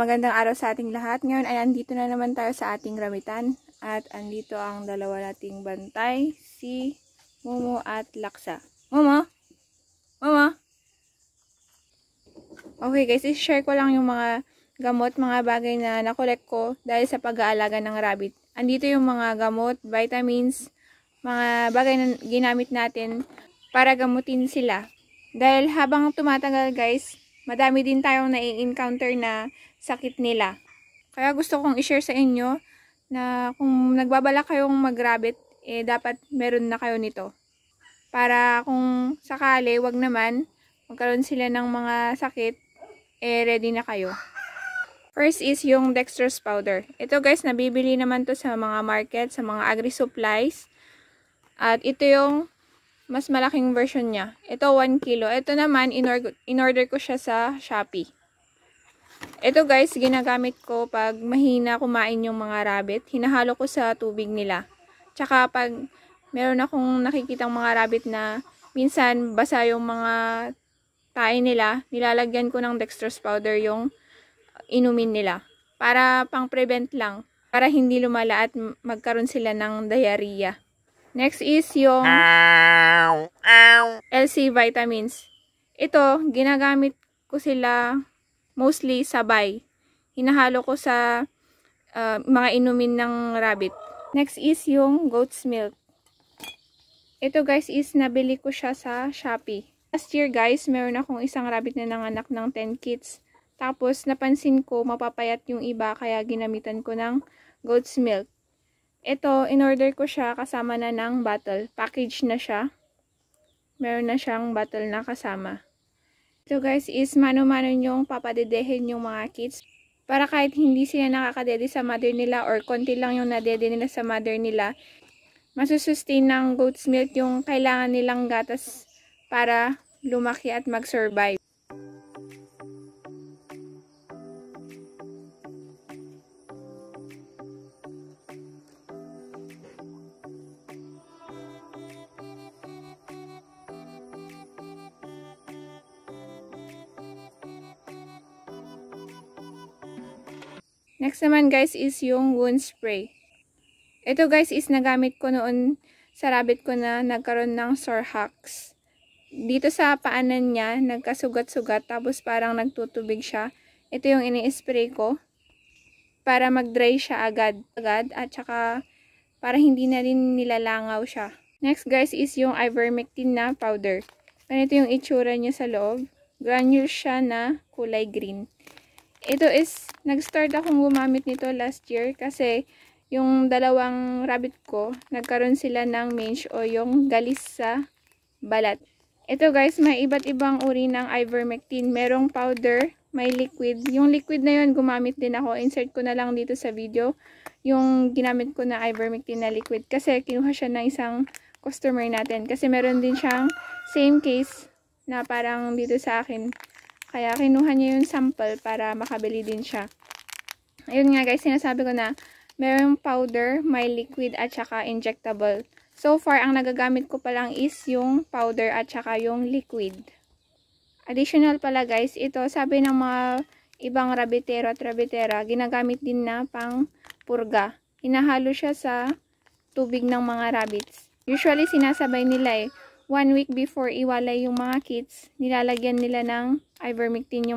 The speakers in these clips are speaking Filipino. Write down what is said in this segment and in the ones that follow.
magandang araw sa ating lahat. Ngayon ay andito na naman tayo sa ating ramitan. At andito ang dalawa nating bantay, si Momo at Laksa. Momo? Momo? Okay guys, i-share ko lang yung mga gamot, mga bagay na nakolek ko dahil sa pag-aalaga ng rabbit. Andito yung mga gamot, vitamins, mga bagay na ginamit natin para gamutin sila. Dahil habang tumatagal guys, madami din tayong nai-encounter na sakit nila. Kaya gusto kong i-share sa inyo na kung nagbabala kayong mag-rabbit, dapat meron na kayo nito. Para kung sakali, wag naman, magkaroon sila ng mga sakit, ready na kayo. First is yung dextrose powder. Ito guys, nabibili naman to sa mga market, sa mga agri-supplies. At ito yung mas malaking version niya. Ito 1 kilo. Ito naman, in-order ko siya sa Shopee. Ito guys, ginagamit ko pag mahina kumain yung mga rabbit. Hinahalo ko sa tubig nila. Tsaka pag meron akong nakikitang mga rabbit na minsan basa yung mga tae nila, nilalagyan ko ng dextrose powder yung inumin nila. Para pang-prevent lang. Para hindi lumala at magkaroon sila ng diarrhea. Next is yung LC vitamins. Ito, ginagamit ko sila mostly sabay. Hinahalo ko sa mga inumin ng rabbit. Next is yung goat's milk. Ito guys is nabili ko siya sa Shopee. Last year guys, meron akong isang rabbit na nanganak ng 10 kits. Tapos napansin ko mapapayat yung iba kaya ginamitan ko ng goat's milk. Ito, in-order ko siya kasama na ng bottle. Package na siya. Meron na siyang bottle na kasama. Ito guys is mano-mano yung papadedehin yung mga kids. Para kahit hindi sila nakakadede sa mother nila or konti lang yung nadede nila sa mother nila, masusustain ng goat's milk yung kailangan nilang gatas para lumaki at mag-survive. Next naman guys is yung wound spray. Ito guys is nagamit ko noon sa rabbit ko na nagkaroon ng sore hacks. Dito sa paanan niya, nagkasugat-sugat tapos parang nagtutubig siya. Ito yung ini-spray ko para mag-dry siya agad at saka para hindi na rin nilalangaw siya. Next guys is yung ivermectin na powder. Ganito yung itsura niya sa loob. Granules siya na kulay green. Ito is, nag-start akong gumamit nito last year kasi yung dalawang rabbit ko, nagkaroon sila ng mange o yung galis sa balat. Ito guys, may iba't ibang uri ng ivermectin. Merong powder, may liquid. Yung liquid na yun, gumamit din ako. Insert ko na lang dito sa video yung ginamit ko na ivermectin na liquid. Kasi kinuha siya ng isang customer natin. Kasi meron din siyang same case na parang dito sa akin. Kaya kinuha niya yung sample para makabili din siya. Ayun nga guys, sinasabi ko na mayroong powder, may liquid at saka injectable. So far, ang nagagamit ko pa lang is yung powder at saka yung liquid. Additional pala guys, ito sabi ng mga ibang rabbitero at rabbitera, ginagamit din na pang purga. Hinahalo siya sa tubig ng mga rabbits. Usually sinasabay nila 1 week before iwalay yung mga kids, nilalagyan nila ng ivermectin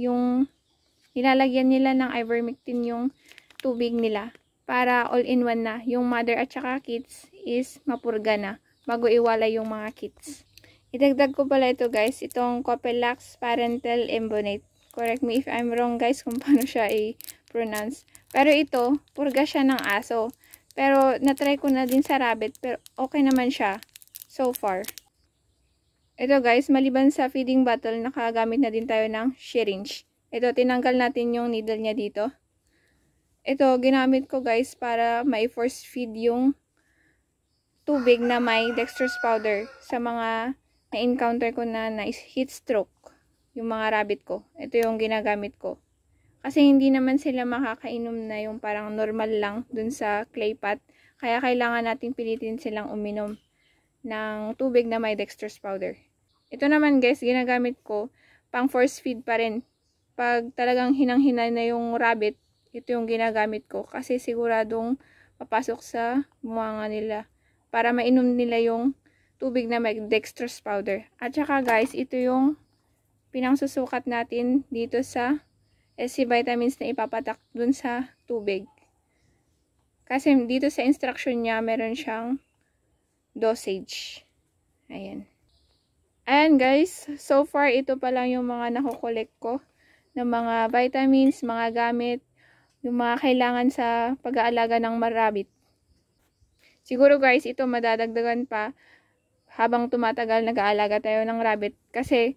yung tubig nila para all-in-one na yung mother at saka kids is mapurga na bago iwalay yung mga kids. Idagdag ko pala ito guys, itong Copelax Parental Embonate. Correct me if I'm wrong guys kung paano siya i-pronounce. Pero ito, purga siya ng aso. Pero natry ko na din sa rabbit pero okay naman siya so far. Ito guys, maliban sa feeding bottle, nakagamit na din tayo ng syringe. Ito, tinanggal natin yung needle niya dito. Ito, ginamit ko guys para ma-force feed yung tubig na may dextrose powder sa mga na-encounter ko na heat stroke, yung mga rabbit ko. Ito yung ginagamit ko. Kasi hindi naman sila makakainom na yung parang normal lang dun sa clay pot. Kaya kailangan nating pilitin silang uminom ng tubig na may dextrose powder. Ito naman guys, ginagamit ko pang force feed pa rin pag talagang hinang-hina na yung rabbit, ito yung ginagamit ko kasi siguradong papasok sa bunganga nila para mainom nila yung tubig na may dextrose powder. At saka guys, ito yung pinangsusukat natin dito sa SC vitamins na ipapatak dun sa tubig. Kasi dito sa instruction niya, meron siyang dosage. Ayan. Ayan guys, so far ito pa lang yung mga nakukolekt ko ng mga vitamins, mga gamit, yung mga kailangan sa pag-aalaga ng rabbit. Siguro guys, ito madadagdagan pa habang tumatagal nag-aalaga tayo ng rabbit kasi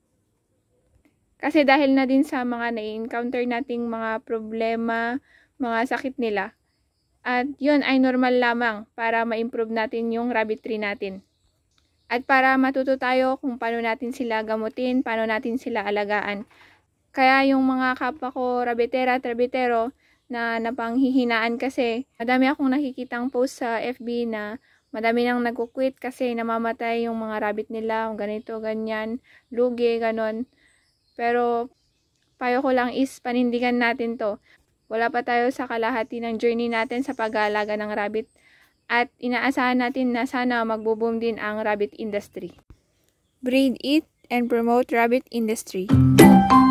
dahil na din sa mga na-encounter nating mga problema, mga sakit nila. At yun ay normal lamang para ma-improve natin yung rabbitry natin. At para matuto tayo kung paano natin sila gamutin, paano natin sila alagaan. Kaya yung mga kapwa ko rabbitera at rabbitero na napanghihinaan kasi madami akong nakikitang post sa FB na madami nang nagkukwit kasi namamatay yung mga rabbit nila, ganito, ganyan, lugi, ganon. Pero payo ko lang is panindigan natin to. Wala pa tayo sa kalahati ng journey natin sa pag-aalaga ng rabbit at inaasahan natin na sana magbo-boom din ang rabbit industry. Breed it and promote rabbit industry.